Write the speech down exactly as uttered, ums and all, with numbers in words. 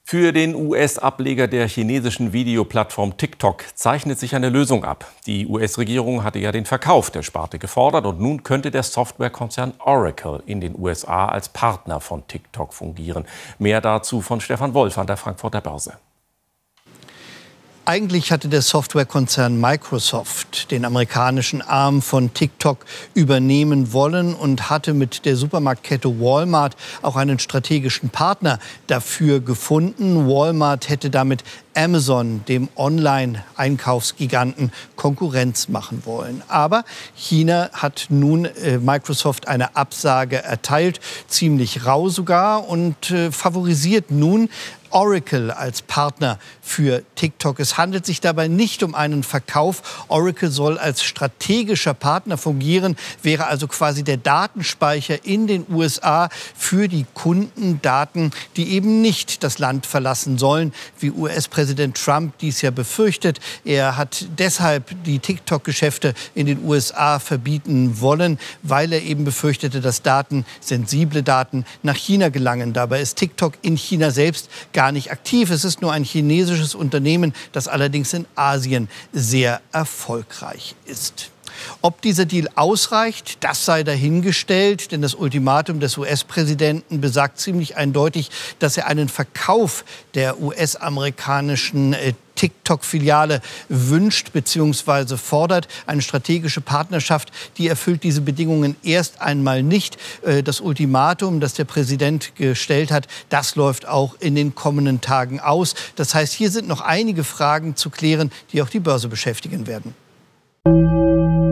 Für den U S-Ableger der chinesischen Videoplattform TikTok zeichnet sich eine Lösung ab. Die U S-Regierung hatte ja den Verkauf der Sparte gefordert und nun könnte der Softwarekonzern Oracle in den U S A als Partner von TikTok fungieren. Mehr dazu von Stefan Wolf an der Frankfurter Börse. Eigentlich hatte der Softwarekonzern Microsoft den amerikanischen Arm von TikTok übernehmen wollen und hatte mit der Supermarktkette Walmart auch einen strategischen Partner dafür gefunden. Walmart hätte damit Amazon, dem Online-Einkaufsgiganten, Konkurrenz machen wollen. Aber China hat nun äh, Microsoft eine Absage erteilt, ziemlich rau sogar, und äh, favorisiert nun Oracle als Partner für TikTok. Es handelt sich dabei nicht um einen Verkauf. Oracle soll als strategischer Partner fungieren, wäre also quasi der Datenspeicher in den U S A für die Kundendaten, die eben nicht das Land verlassen sollen, wie U S-Präsident Trump dies ja befürchtet. Er hat deshalb die TikTok-Geschäfte in den U S A verbieten wollen, weil er eben befürchtete, dass Daten, sensible Daten, nach China gelangen. Dabei ist TikTok in China selbst gar nicht aktiv. Es ist nur ein chinesisches Unternehmen, das allerdings in Asien sehr erfolgreich ist. Ob dieser Deal ausreicht, das sei dahingestellt, denn das Ultimatum des U S-Präsidenten besagt ziemlich eindeutig, dass er einen Verkauf der U S-amerikanischen äh, TikTok-Filiale wünscht bzw. fordert. Eine strategische Partnerschaft, die erfüllt diese Bedingungen erst einmal nicht. Das Ultimatum, das der Präsident gestellt hat, das läuft auch in den kommenden Tagen aus. Das heißt, hier sind noch einige Fragen zu klären, die auch die Börse beschäftigen werden.